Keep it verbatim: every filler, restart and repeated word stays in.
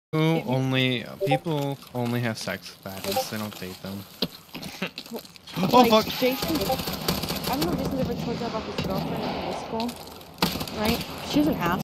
Who only people only have sex with baddies. They don't date them. Oh like, fuck! Jason, I don't know if Jason's ever told you about his girlfriend in high school, right? She was an ass.